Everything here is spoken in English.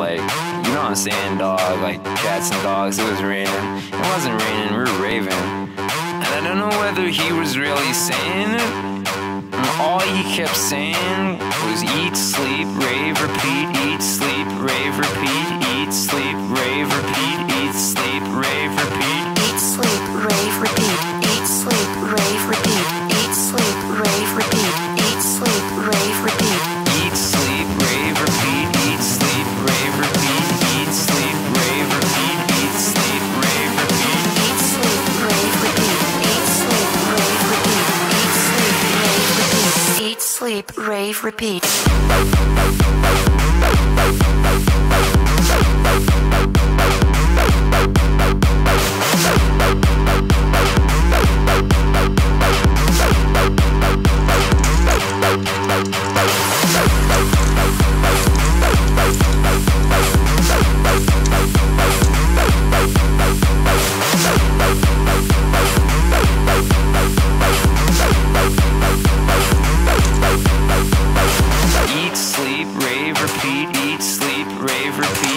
like, you know what I'm saying, dog, like cats and dogs. It was raining. It wasn't raining, we were raving. And I don't know whether he was really saying it. And all he kept saying was eat, sleep, rave, repeat, eat, sleep, rave, repeat, eat, sleep, rave, repeat, eat, sleep, rave, repeat. Eat, sleep, rave, repeat. Eat, sleep, rave, repeat. Eat, sleep, rave, repeat. Eat, sleep, rave, repeat. Eat, sleep, rave, repeat, eat, sleep, rave, repeat, eat, sleep, rave, repeat, eat, sleep, rave, repeat. Eat, sleep, rave, repeat. Eat, sleep, rave, repeat. Eat, sleep, rave, repeat. Eat, sleep, rave, repeat, eat, sleep, rave, repeat.